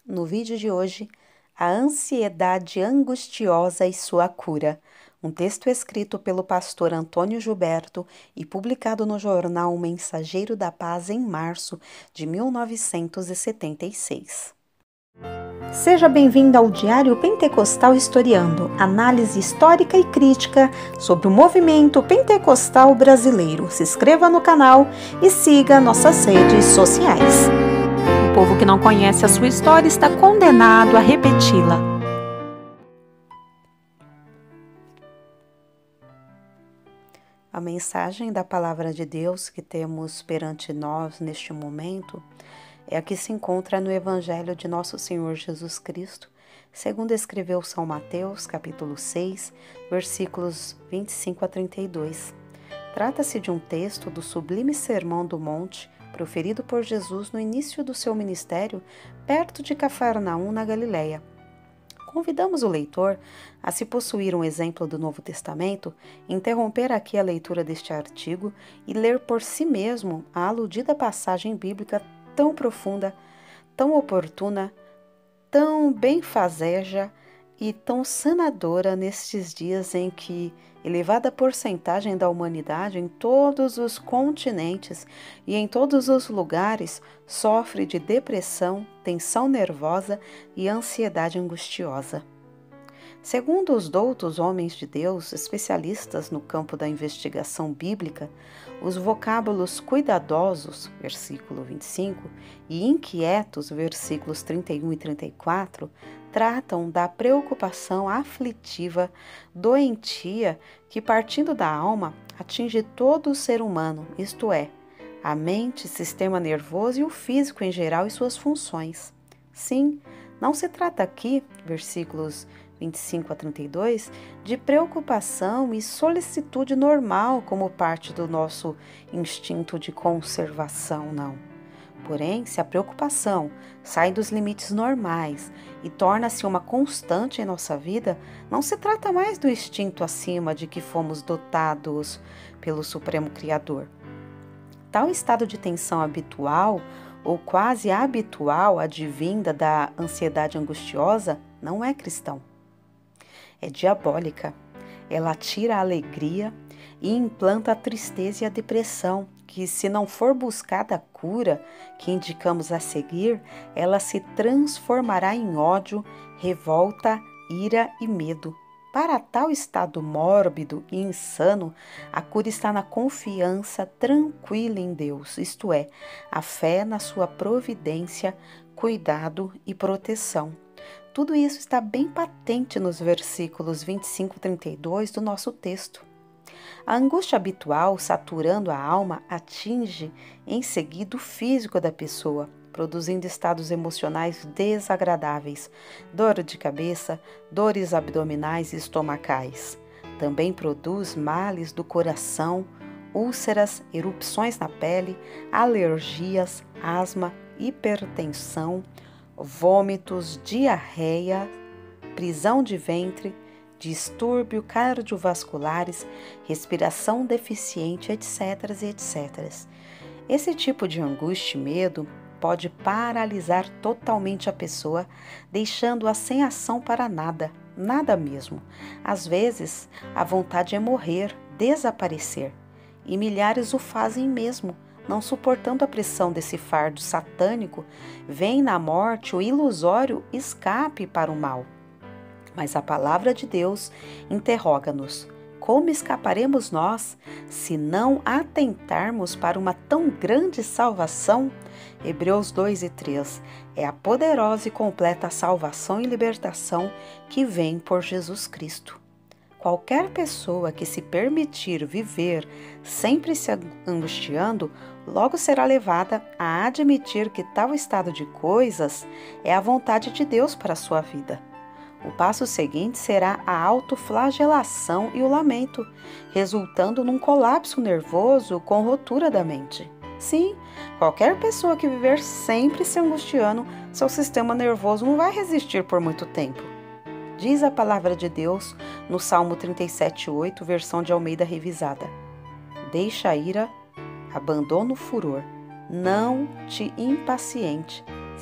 No vídeo de hoje, a ansiedade angustiosa e sua cura. Um texto escrito pelo pastor Antônio Gilberto e publicado no jornal O Mensageiro da Paz em março de 1976. Seja bem-vindo ao Diário Pentecostal Historiando, análise histórica e crítica sobre o movimento pentecostal brasileiro. Se inscreva no canal e siga nossas redes sociais. O povo que não conhece a sua história está condenado a repeti-la. A mensagem da Palavra de Deus que temos perante nós neste momento é a que se encontra no Evangelho de Nosso Senhor Jesus Cristo, segundo escreveu São Mateus, capítulo 6, versículos 25 a 32. Trata-se de um texto do sublime Sermão do Monte, proferido por Jesus no início do seu ministério, perto de Cafarnaum, na Galileia. Convidamos o leitor a se possuir um exemplo do Novo Testamento, interromper aqui a leitura deste artigo e ler por si mesmo a aludida passagem bíblica tão profunda, tão oportuna, tão benfazeja e tão sanadora nestes dias em que elevada porcentagem da humanidade em todos os continentes e em todos os lugares sofre de depressão, tensão nervosa e ansiedade angustiosa. Segundo os doutos homens de Deus, especialistas no campo da investigação bíblica, os vocábulos cuidadosos, versículo 25, e inquietos, versículos 31 e 34, tratam da preocupação aflitiva, doentia, que partindo da alma atinge todo o ser humano, isto é, a mente, sistema nervoso e o físico em geral e suas funções. Sim, não se trata aqui, versículos 25 a 32, de preocupação e solicitude normal como parte do nosso instinto de conservação, não. Porém, se a preocupação sai dos limites normais e torna-se uma constante em nossa vida, não se trata mais do instinto acima de que fomos dotados pelo Supremo Criador. Tal estado de tensão habitual ou quase habitual advinda da ansiedade angustiosa não é cristão. É diabólica. Ela tira a alegria e implanta a tristeza e a depressão, que se não for buscada a cura que indicamos a seguir, ela se transformará em ódio, revolta, ira e medo. Para tal estado mórbido e insano, a cura está na confiança tranquila em Deus, isto é, a fé na sua providência, cuidado e proteção. Tudo isso está bem patente nos versículos 25 e 32 do nosso texto. A angústia habitual, saturando a alma, atinge em seguida o físico da pessoa, produzindo estados emocionais desagradáveis, dor de cabeça, dores abdominais e estomacais. Também produz males do coração, úlceras, erupções na pele, alergias, asma, hipertensão, vômitos, diarreia, prisão de ventre, distúrbio cardiovasculares, respiração deficiente, etc, etc. Esse tipo de angústia e medo pode paralisar totalmente a pessoa, deixando-a sem ação para nada, nada mesmo. Às vezes, a vontade é morrer, desaparecer, e milhares o fazem mesmo, não suportando a pressão desse fardo satânico, vem na morte o ilusório escape para o mal. Mas a palavra de Deus interroga-nos: como escaparemos nós se não atentarmos para uma tão grande salvação? Hebreus 2 e 3 é a poderosa e completa salvação e libertação que vem por Jesus Cristo. Qualquer pessoa que se permitir viver sempre se angustiando, logo será levada a admitir que tal estado de coisas é a vontade de Deus para a sua vida. O passo seguinte será a autoflagelação e o lamento, resultando num colapso nervoso com rotura da mente. Sim, qualquer pessoa que viver sempre se angustiando, seu sistema nervoso não vai resistir por muito tempo. Diz a palavra de Deus no Salmo 37:8, versão de Almeida Revisada: deixa a ira, abandona o furor, não te impaciente.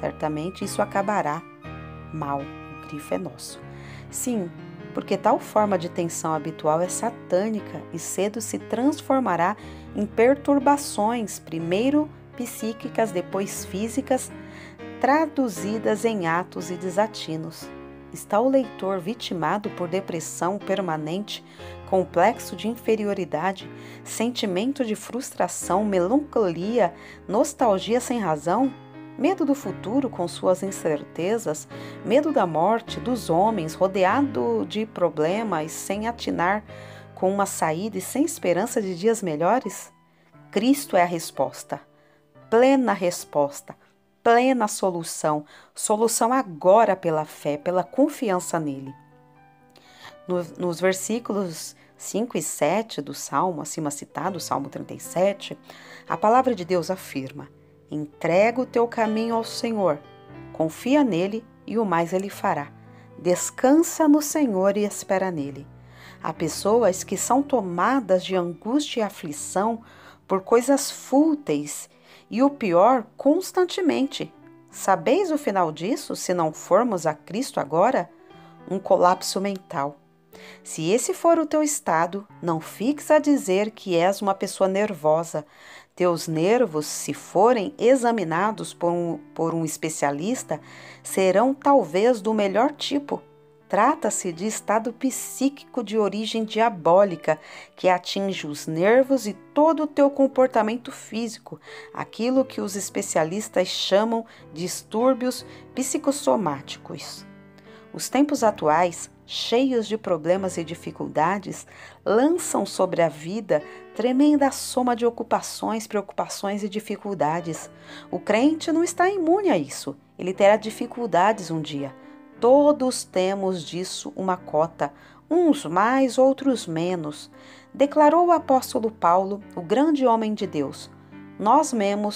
certamente isso acabará mal. O grifo é nosso. Sim, porque tal forma de tensão habitual é satânica e cedo se transformará em perturbações, primeiro psíquicas, depois físicas, traduzidas em atos e desatinos. Está o leitor vitimado por depressão permanente, complexo de inferioridade, sentimento de frustração, melancolia, nostalgia sem razão? Medo do futuro com suas incertezas, medo da morte, dos homens, rodeado de problemas, sem atinar com uma saída e sem esperança de dias melhores? Cristo é a resposta, plena solução, solução agora pela fé, pela confiança nele. Nos versículos 5 e 7 do Salmo, acima citado, Salmo 37, a palavra de Deus afirma: entrega o teu caminho ao Senhor, confia nele e o mais ele fará. Descansa no Senhor e espera nele. Há pessoas que são tomadas de angústia e aflição por coisas fúteis e o pior, constantemente. Sabeis o final disso, se não formos a Cristo agora? Um colapso mental. Se esse for o teu estado, não fiques a dizer que és uma pessoa nervosa. Teus nervos, se forem examinados por um especialista, serão talvez do melhor tipo. Trata-se de estado psíquico de origem diabólica que atinge os nervos e todo o teu comportamento físico, aquilo que os especialistas chamam de distúrbios psicossomáticos. Os tempos atuais, cheios de problemas e dificuldades, lançam sobre a vida tremenda soma de ocupações, preocupações e dificuldades. O crente não está imune a isso, ele terá dificuldades um dia. Todos temos disso uma cota, uns mais, outros menos. Declarou o apóstolo Paulo, o grande homem de Deus. Nós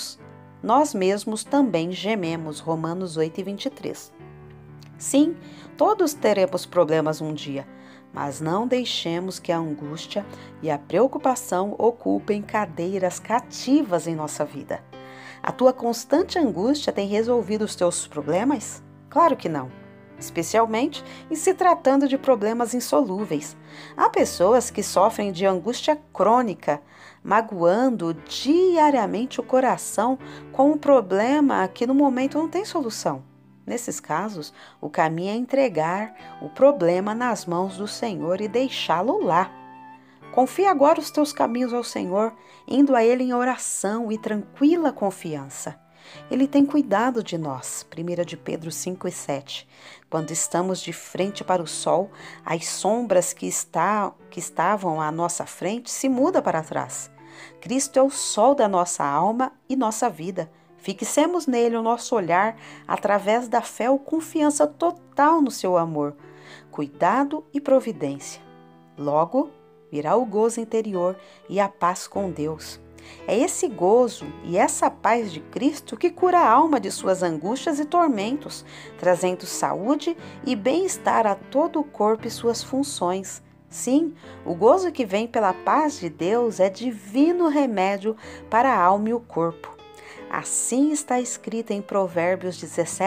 mesmos também gememos, Romanos 8:23. Sim, todos teremos problemas um dia, mas não deixemos que a angústia e a preocupação ocupem cadeiras cativas em nossa vida. A tua constante angústia tem resolvido os teus problemas? Claro que não. Especialmente em se tratando de problemas insolúveis. Há pessoas que sofrem de angústia crônica, magoando diariamente o coração com um problema que no momento não tem solução. Nesses casos, o caminho é entregar o problema nas mãos do Senhor e deixá-lo lá. Confia agora os teus caminhos ao Senhor, indo a Ele em oração e tranquila confiança. Ele tem cuidado de nós, 1 de Pedro 5 e 7. Quando estamos de frente para o sol, as sombras que estavam à nossa frente se mudam para trás. Cristo é o sol da nossa alma e nossa vida. Fixemos nele o nosso olhar através da fé ou confiança total no seu amor, cuidado e providência. Logo, virá o gozo interior e a paz com Deus. É esse gozo e essa paz de Cristo que cura a alma de suas angústias e tormentos, trazendo saúde e bem-estar a todo o corpo e suas funções. Sim, o gozo que vem pela paz de Deus é divino remédio para a alma e o corpo. Assim está escrito em Provérbios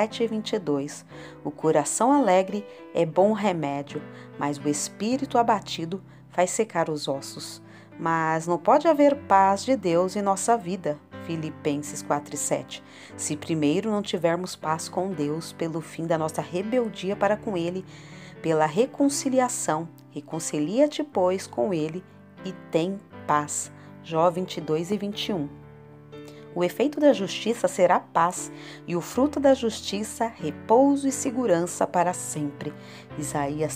17:22. O coração alegre é bom remédio, mas o espírito abatido faz secar os ossos. Mas não pode haver paz de Deus em nossa vida, Filipenses 4:7, se primeiro não tivermos paz com Deus pelo fim da nossa rebeldia para com Ele, pela reconciliação. Reconcilia-te, pois, com Ele e tem paz. Jó 22:21. O efeito da justiça será paz, e o fruto da justiça, repouso e segurança para sempre. Isaías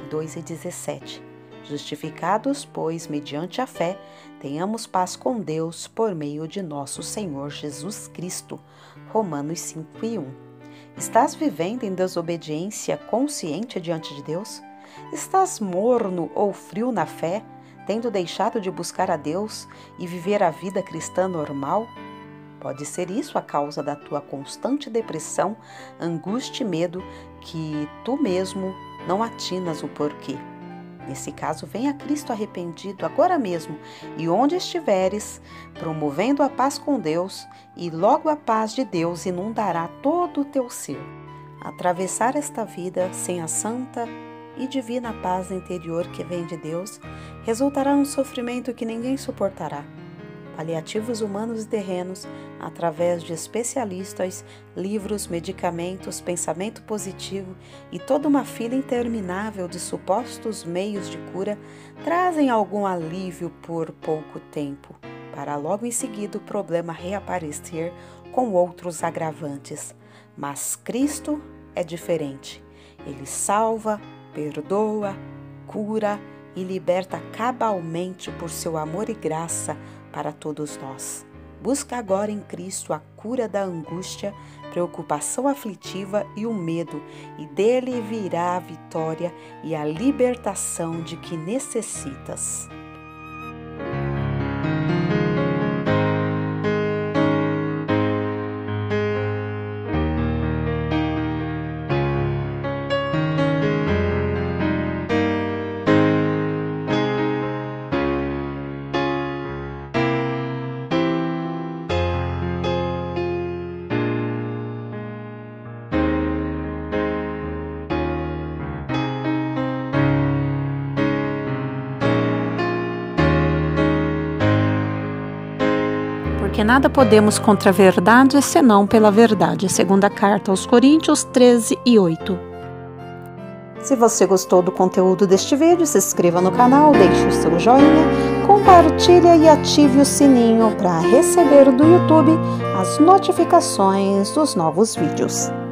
32:17. Justificados, pois, mediante a fé, tenhamos paz com Deus por meio de nosso Senhor Jesus Cristo. Romanos 5:1. Estás vivendo em desobediência consciente diante de Deus? Estás morno ou frio na fé, tendo deixado de buscar a Deus e viver a vida cristã normal? Pode ser isso a causa da tua constante depressão, angústia e medo que tu mesmo não atinas o porquê. Nesse caso, venha a Cristo arrependido agora mesmo e onde estiveres, promovendo a paz com Deus, e logo a paz de Deus inundará todo o teu ser. Atravessar esta vida sem a santa e divina paz interior que vem de Deus resultará num sofrimento que ninguém suportará. Paliativos humanos e terrenos, através de especialistas, livros, medicamentos, pensamento positivo e toda uma fila interminável de supostos meios de cura, trazem algum alívio por pouco tempo, para logo em seguida o problema reaparecer com outros agravantes. Mas Cristo é diferente. Ele salva, perdoa, cura e liberta cabalmente por seu amor e graça para todos nós. Busca agora em Cristo a cura da angústia, preocupação aflitiva e o medo, e dele virá a vitória e a libertação de que necessitas. Porque nada podemos contra a verdade, senão pela verdade. Segunda carta aos Coríntios 13:8. Se você gostou do conteúdo deste vídeo, se inscreva no canal, deixe o seu joinha, compartilhe e ative o sininho para receber do YouTube as notificações dos novos vídeos.